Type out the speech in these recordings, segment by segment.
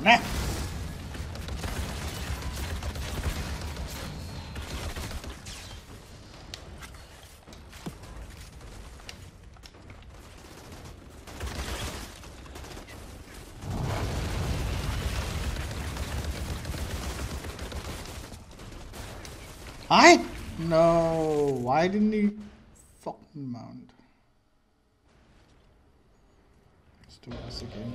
Nah. No, why didn't he fucking mount? Let's do this again.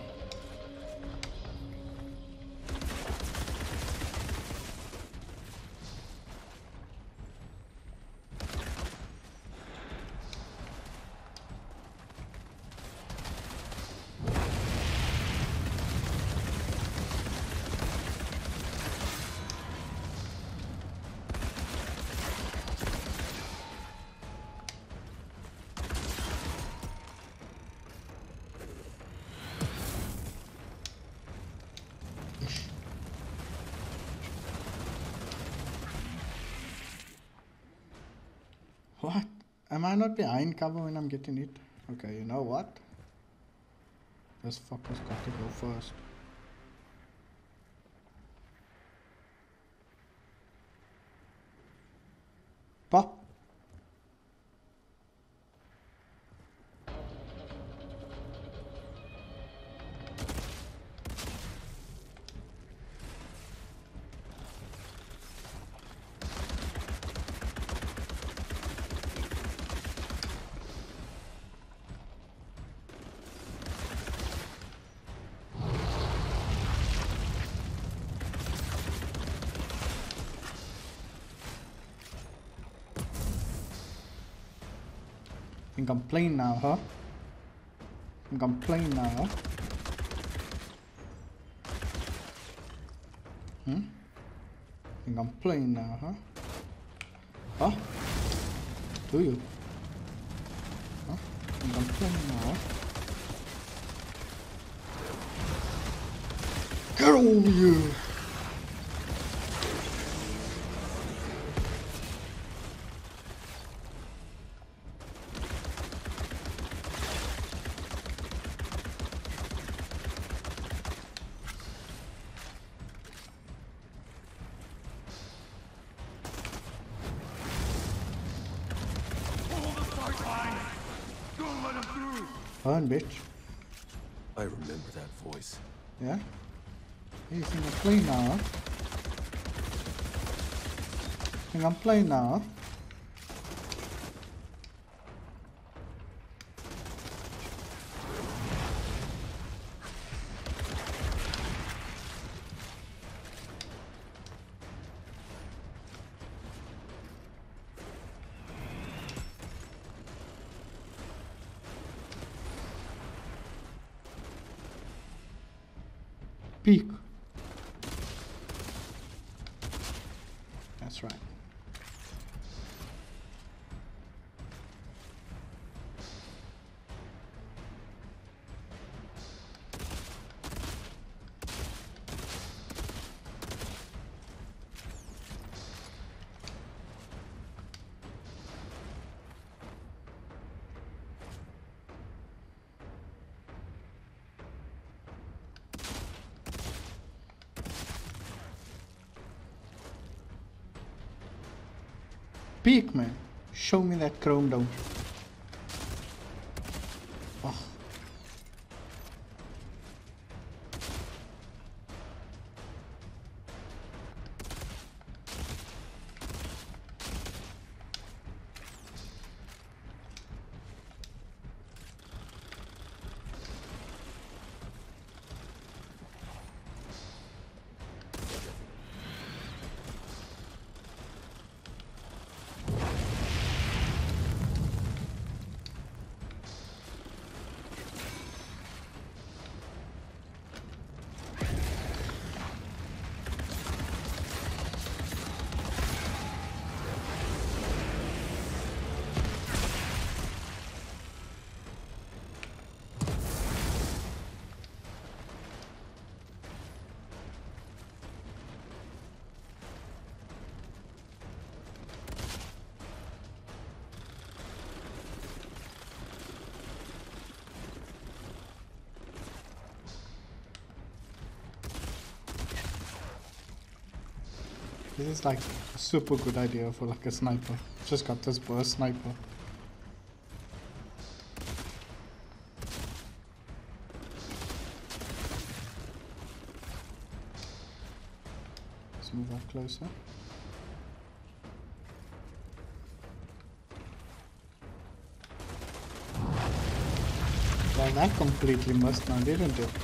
What? Am I not behind cover when I'm getting it? Okay, you know what? This fucker's got to go first. Pop. Think I'm playing now, huh? Think I'm playing now, huh? Think I'm playing now, huh? Huh? Do you? Huh? Think I'm playing now, huh? Get over here! Burn, bitch. I remember that voice. Yeah? You think I'm playing now, huh? Think I'm playing now, huh? Peek. That's right. Peek, man. Show me that chrome dome. Oh. This is like a super good idea for like a sniper. Just got this burst sniper. Let's move up closer. Well, that completely missed now, didn't it?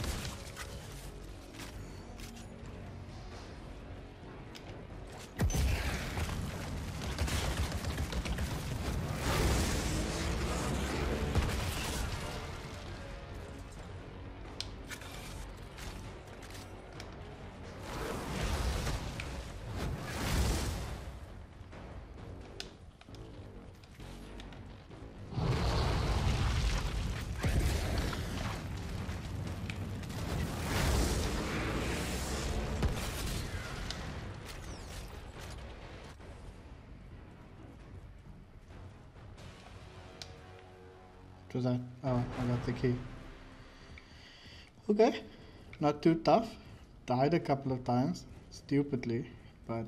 Was that? Oh, I got the key. Okay, not too tough. Died a couple of times, stupidly, but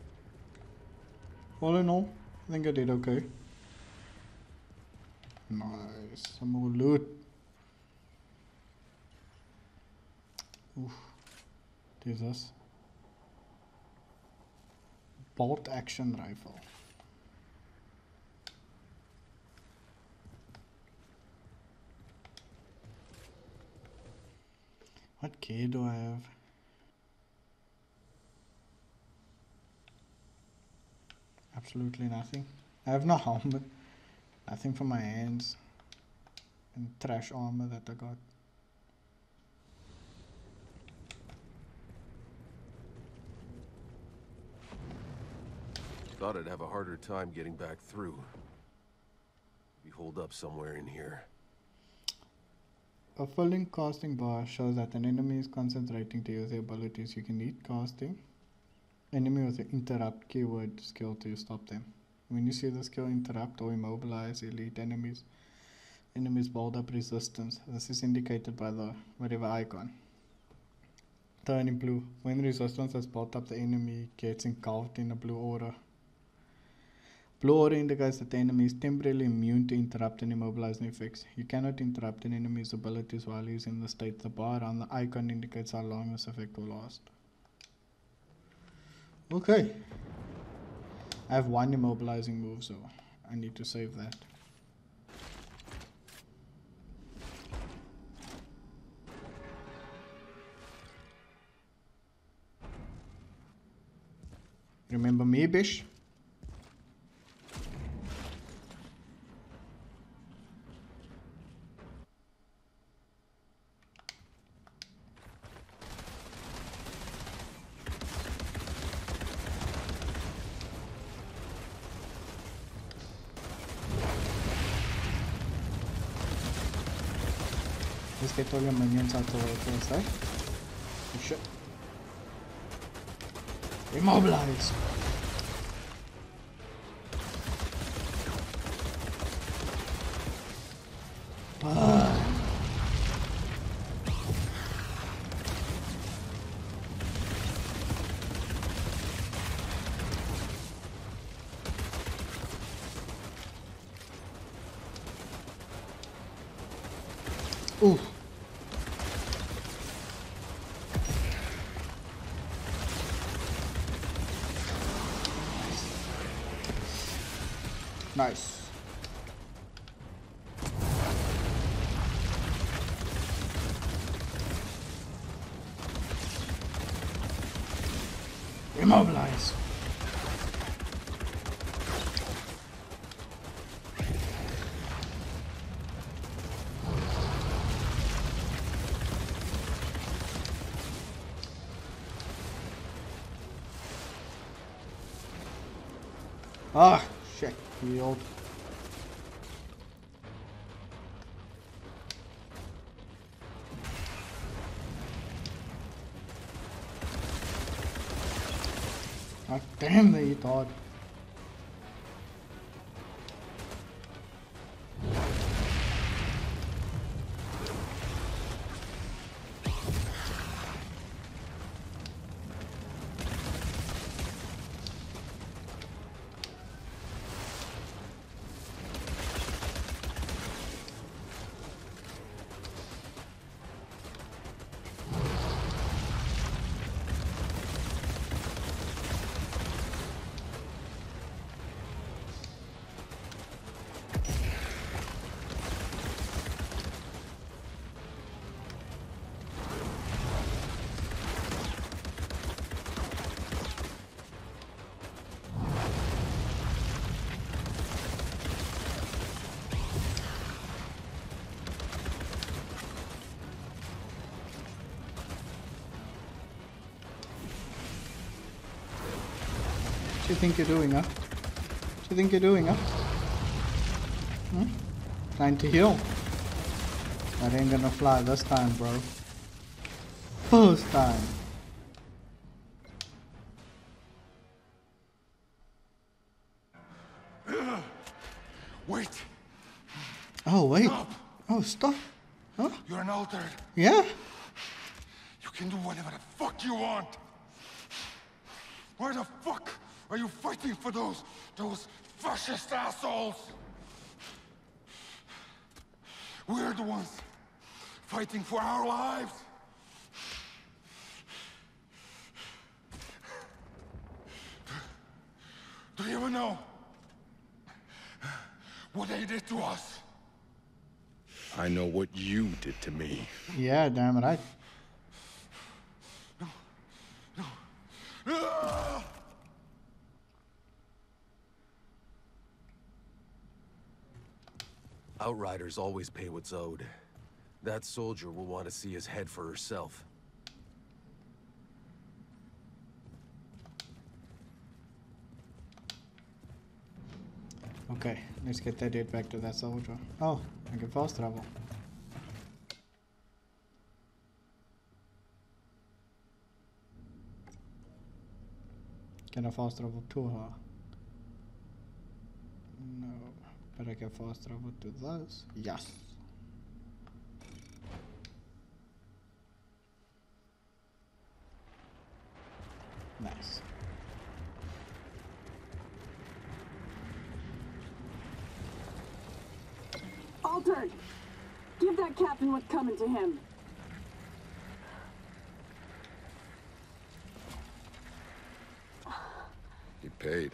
all in all, I think I did okay. Nice, some more loot. Oof, there's this bolt action rifle. What gear do I have? Absolutely nothing. I have no helmet. Nothing for my hands. And trash armor that I got. Thought I'd have a harder time getting back through. We hold up somewhere in here. A filling casting bar shows that an enemy is concentrating to use their abilities. You can eat casting. Enemy with the interrupt keyword skill to stop them. When you see the skill interrupt or immobilize elite enemies build up resistance. This is indicated by the whatever icon. Turn in blue. When resistance has built up, the enemy gets engulfed in a blue aura. Blue aura indicates that the enemy is temporarily immune to interrupt and immobilizing effects. You cannot interrupt an enemy's abilities while he's in the state. The bar on the icon indicates how long this effect will last. Okay. I have one immobilizing move, so I need to save that. Remember me, bish? Let's get all your minions out the way first, eh? Oh shit. Immobilize! Ooh. Nice. Immobilize. Ah, shit, healed. God damn, they thought. you think you're doing, huh? What you think you're doing, huh? Hmm? Trying to heal. That ain't gonna fly this time, bro. First time. Wait! Oh, wait. Stop! Oh, stop. Huh? You're an altered. Yeah? You can do whatever the fuck you want. Why the fuck are you fighting for those fascist assholes? We're the ones fighting for our lives. Do you even know what they did to us? I know what you did to me. Yeah, damn right. Outriders always pay what's owed. That soldier will want to see his head for herself. Okay, let's get that dude back to that soldier. Oh, I can fast travel. Can I fast travel to her? No, but I can fast travel to this. Yes. Nice. Altered! Give that captain what's coming to him. He paid.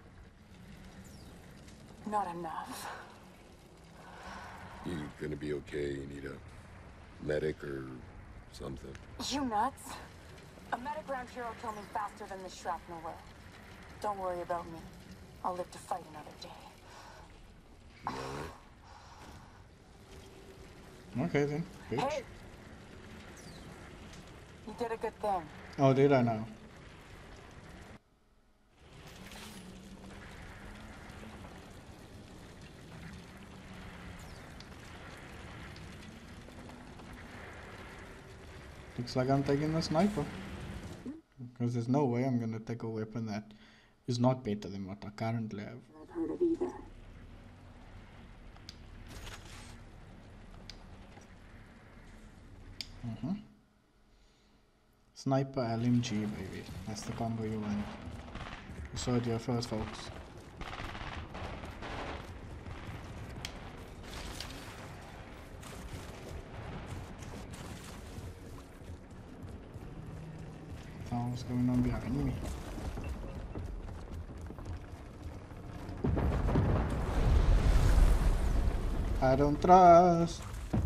Not enough. You gonna be okay? You need a medic or something? You nuts? A medic round here will kill me faster than this shrapnel will. Don't worry about me. I'll live to fight another day. Okay then, bitch. Hey! You did a good thing. Oh, did I now? Looks like I'm taking the sniper. Because there's no way I'm gonna take a weapon that is not better than what I currently have. I've heard of either. Sniper LMG, baby. That's the combo you want. You saw it here first, folks. What's going on behind me? I don't trust.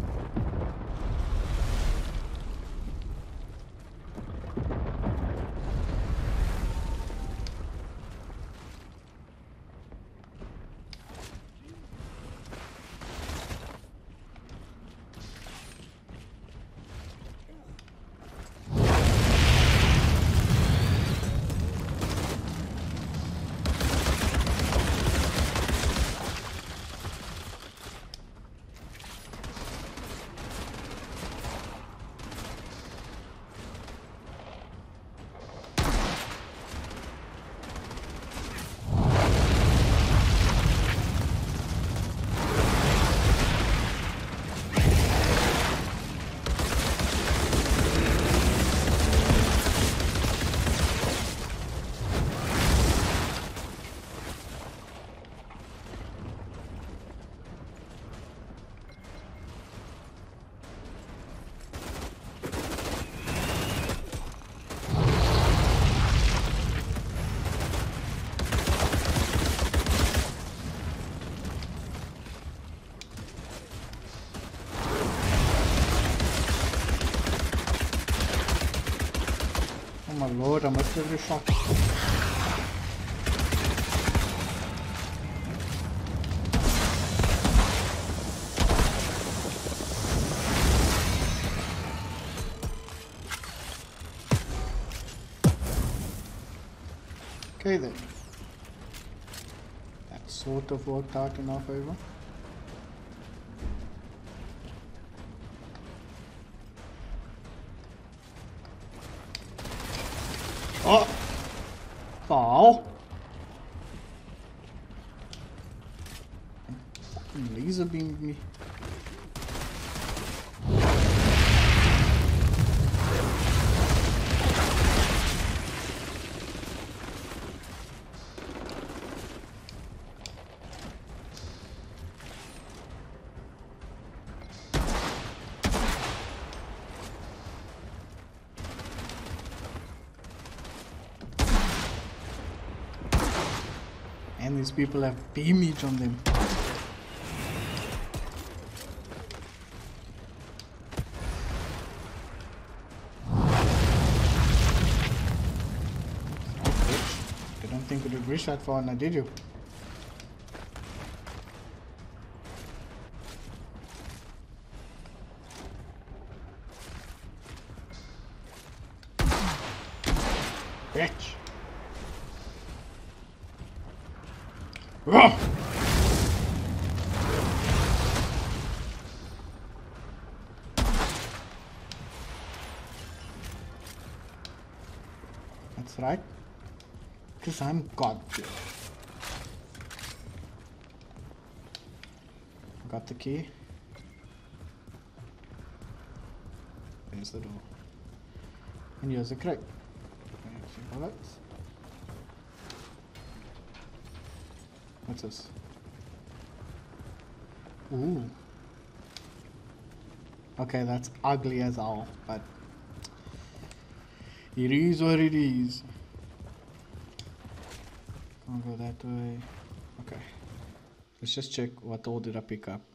Oh my lord, I must have shot. Okay then. sort of worked out in our favor. Oh! Oh! Fucking laser beamed me. And these people have beamage on them. You don't think it would reach that far now, did you? Bitch! Ugh. That's right. Because I'm God. Got the key. There's the door. And here's the crate. There's the bullets. What's this? Ooh. Okay, that's ugly as all, but it is what it is. Can't go that way. Okay. Let's just check what all did I pick up.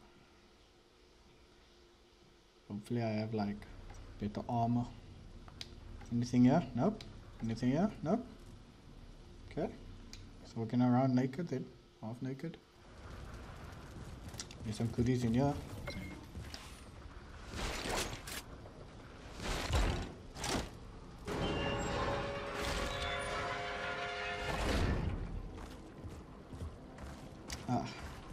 Hopefully I have like better armor. Anything here? Nope. Anything here? Nope. Okay. So walking around naked then. Half naked. There's some goodies in here. Ah.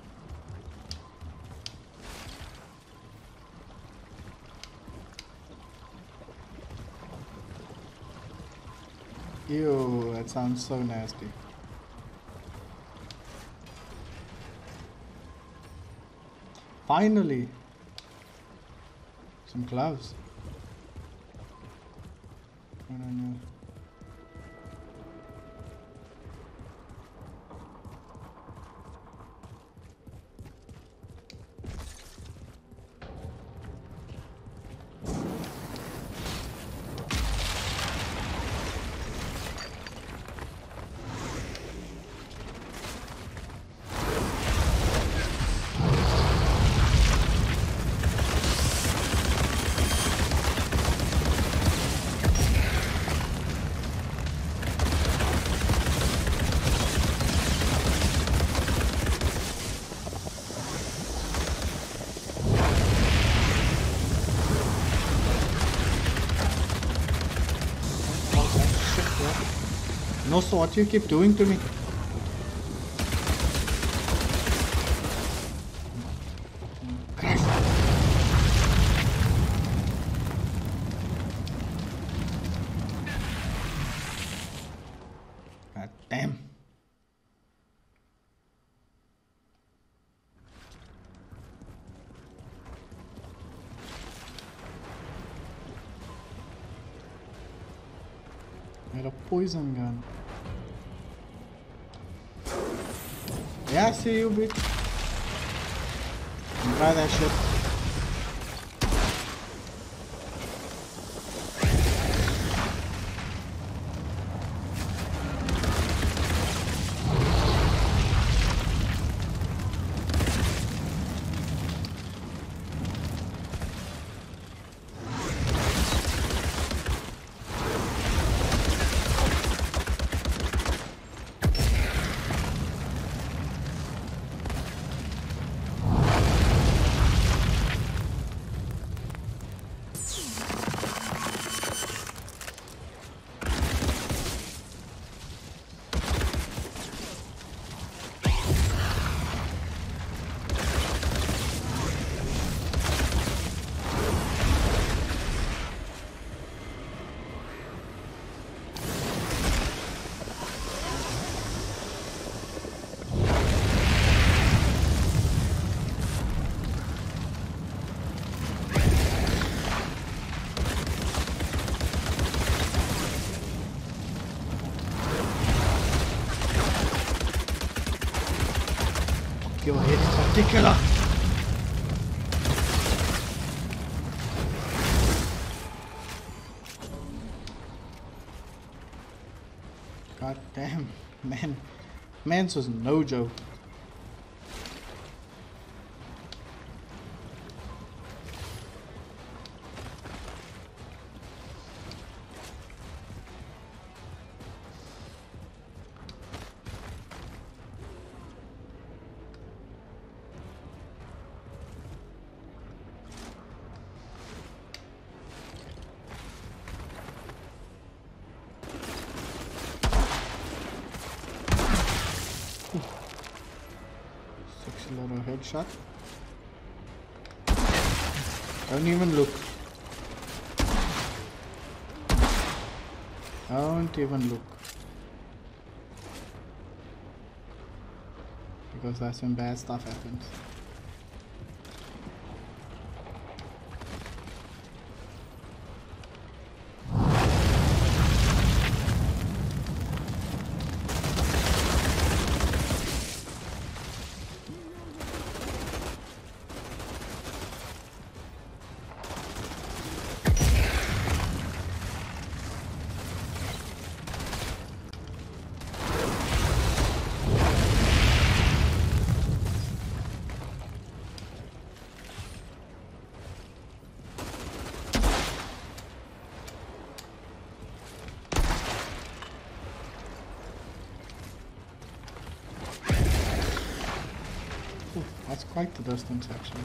Ew, that sounds so nasty. Finally, some gloves. I don't know. No, so what you keep doing to me? Christ. God damn. I had a poison gun. Yeah, I see you, bitch. Try that shit. Very particular. God damn, man. Mans was no joke. Sexy little headshot. Don't even look. Don't even look. Because that's when bad stuff happens. That's quite the distance actually.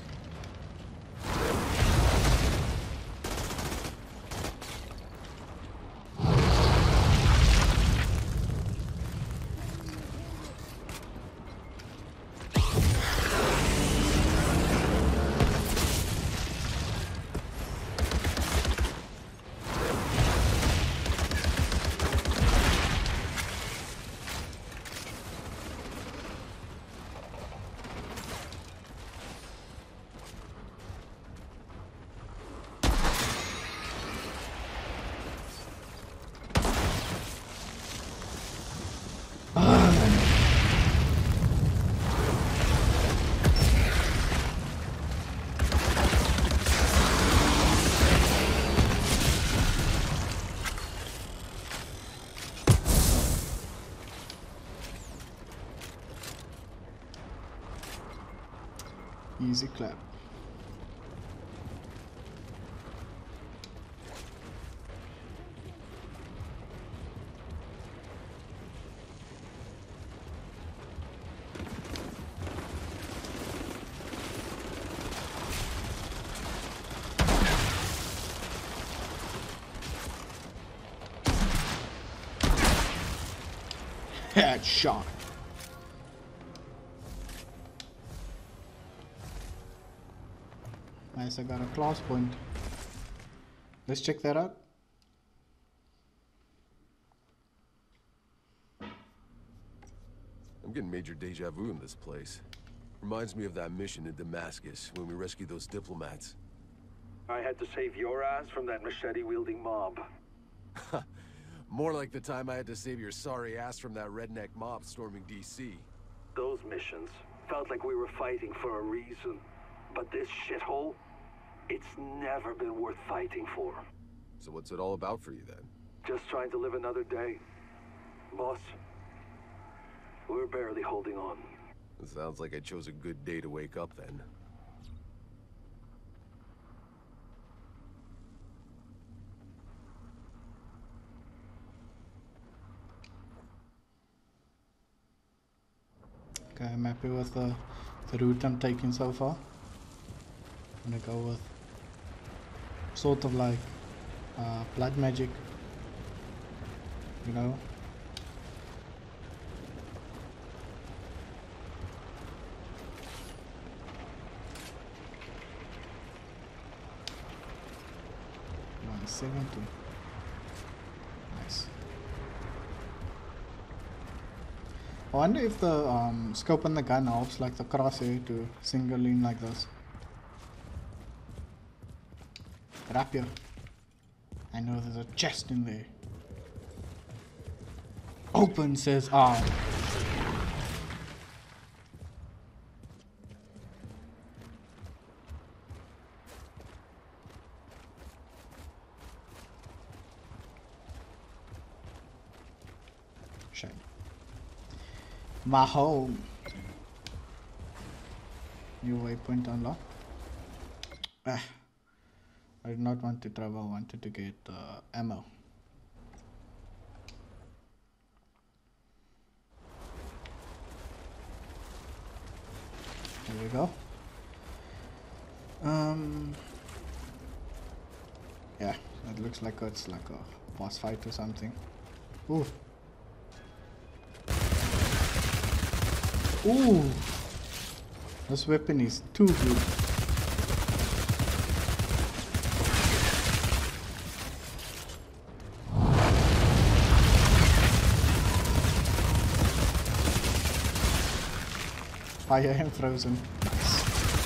Easy clap. Headshot. Nice, I got a class point. Let's check that out. I'm getting major deja vu in this place. Reminds me of that mission in Damascus when we rescued those diplomats. I had to save your ass from that machete-wielding mob. More like the time I had to save your sorry ass from that redneck mob storming DC. Those missions felt like we were fighting for a reason. But this shithole, it's never been worth fighting for. So what's it all about for you then? Just trying to live another day. Boss, we're barely holding on. It sounds like I chose a good day to wake up then. Okay, I'm happy with the route I'm taking so far. I'm gonna go with sort of like blood magic, you know. $170. Nice. I wonder if the scope on the gun helps like the crosshair to single in like this. Rapier. I know there's a chest in there. Open, says R. Shame. My home. New waypoint unlocked. Ah, I did not want to travel, I wanted to get ammo. There we go. Yeah, it looks like it's like a boss fight or something. Ooh. Ooh. This weapon is too good. Fire and frozen. Nice.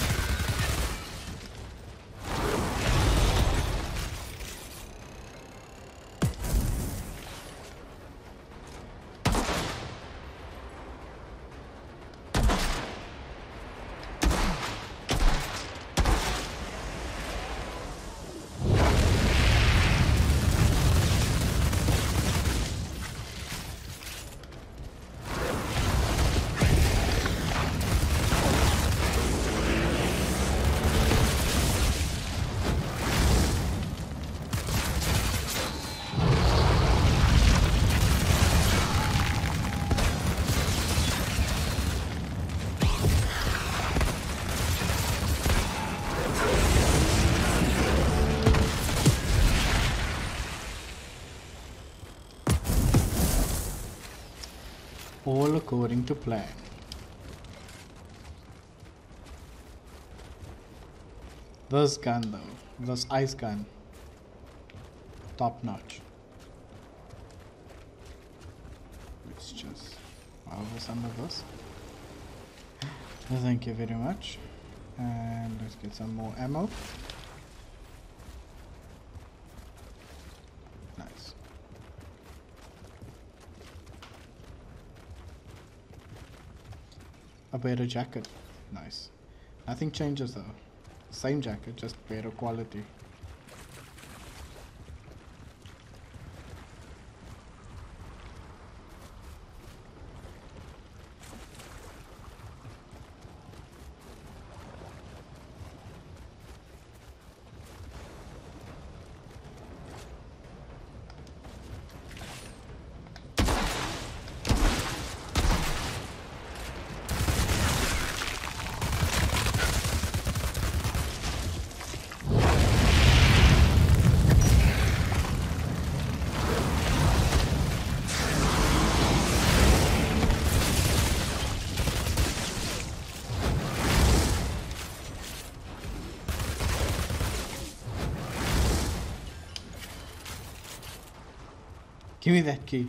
All according to plan. This gun though, this ice gun, top notch. Let's just over some of this. Thank you very much. And let's get some more ammo. Nice. A better jacket. Nice. Nothing changes though. Same jacket, just better quality. Give me that key.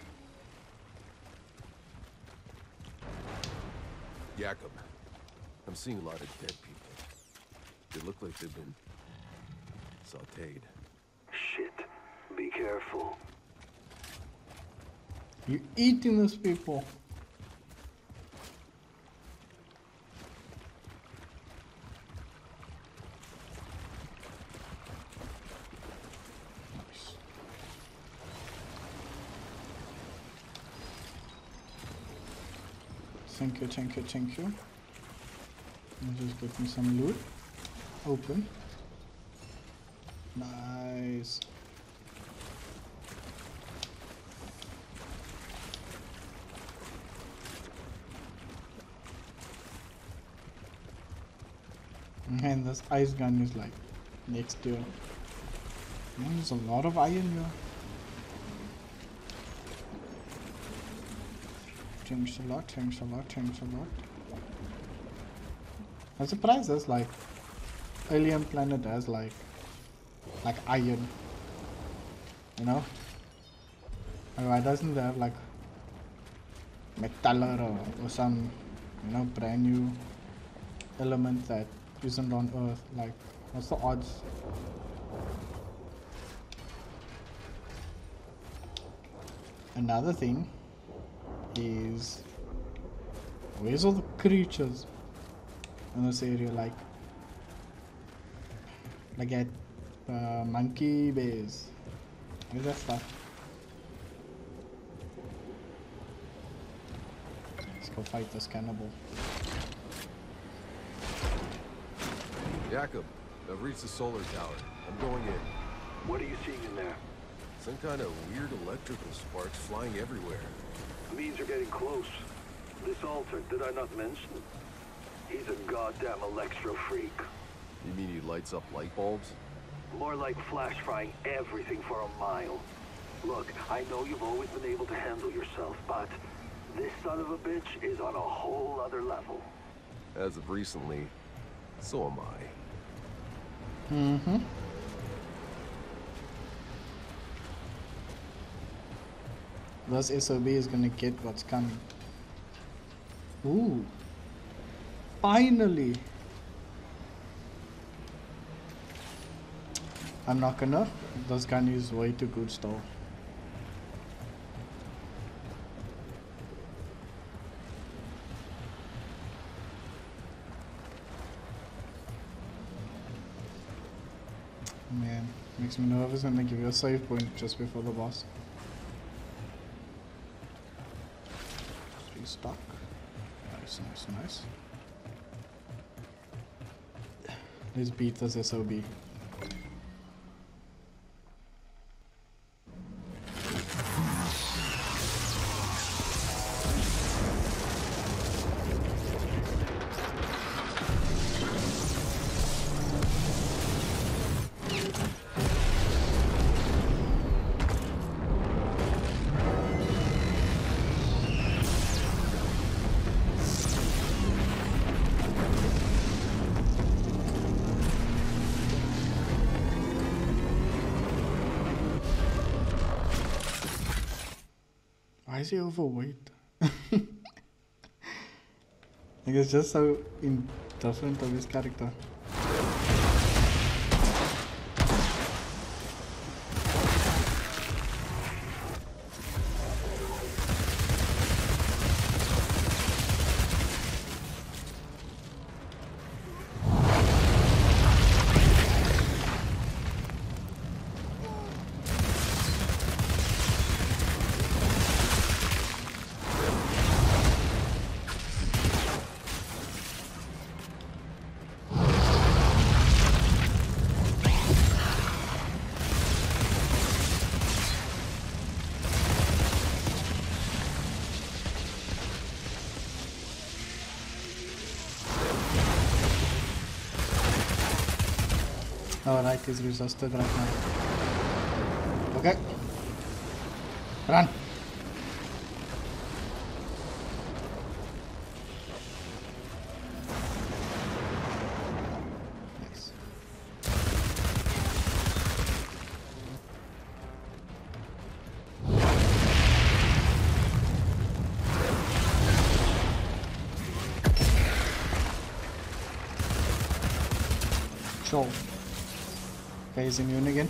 Jacob, I'm seeing a lot of dead people. They look like they've been sauteed. Shit. Be careful. You eating those people. Nice. Thank you, thank you, thank you. I'll just get me some loot. Open. Nice. And this ice gun is like next to it. Man, there's a lot of iron here. Changed a lot, changed a lot, changed a lot. I'm surprised there's like alien planet has like iron. You know? Why doesn't there have like metal or some, you know, brand new element that isn't on Earth? Like, what's the odds? Another thing is, where's all the creatures in this area? Like at monkey base. Where's that stuff? go fight this cannibal. Jacob, I've reached the solar tower. I'm going in. What are you seeing in there? Some kind of weird electrical sparks flying everywhere. Means you're getting close. This altar, did I not mention? He's a goddamn electro freak. You mean he lights up light bulbs? More like flash frying everything for a mile. Look, I know you've always been able to handle yourself, but this son of a bitch is on a whole other level. As of recently, so am I. Thus SOB is gonna get what's coming. Ooh. Finally! I'm not gonna. This gun is way too good still. Man, makes me nervous when they give you a save point just before the boss. Restock. Nice, nice, nice. Let's beat this SOB. Why is he overweight? Like it's just so indifferent of his character. Alright, he's resisted right now. Okay. Run! Nice. Show. Okay, he's immune again.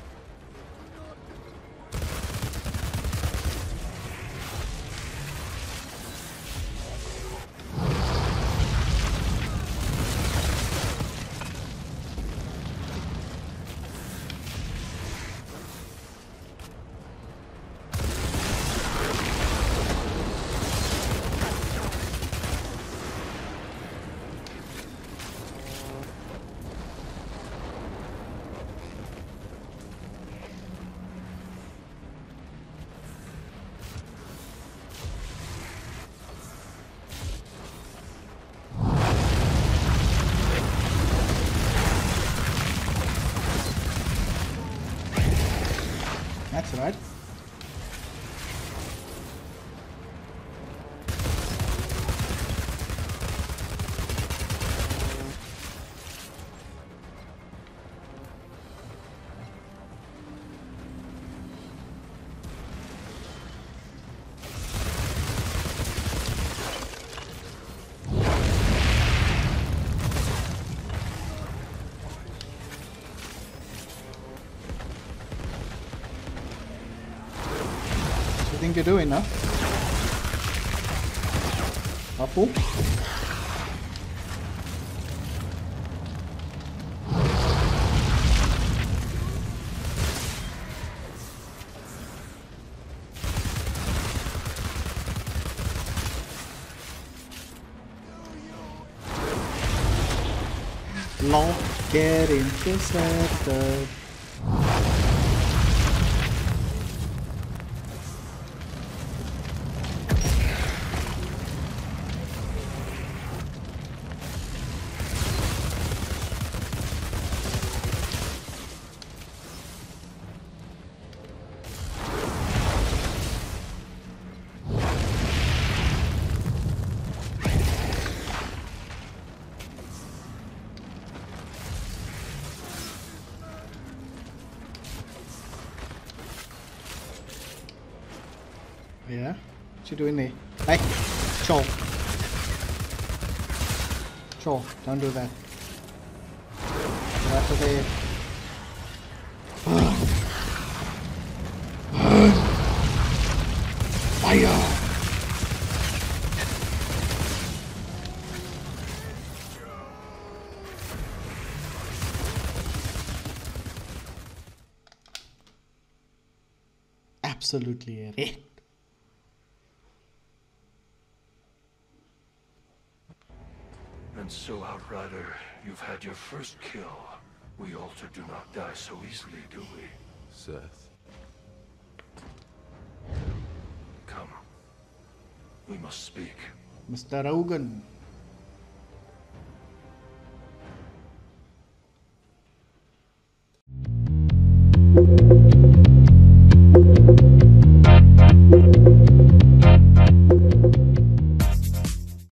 That's right. You think you're doing now? Apple? Lock, get intercepted. Yeah? What you doing there? Hey! Joel! Joel, don't do that. Get out of there. Fire! Absolutely wrecked. And so, Outrider, you've had your first kill. We Alter do not die so easily, do we? Seth. Come. We must speak. Mr. Rogan.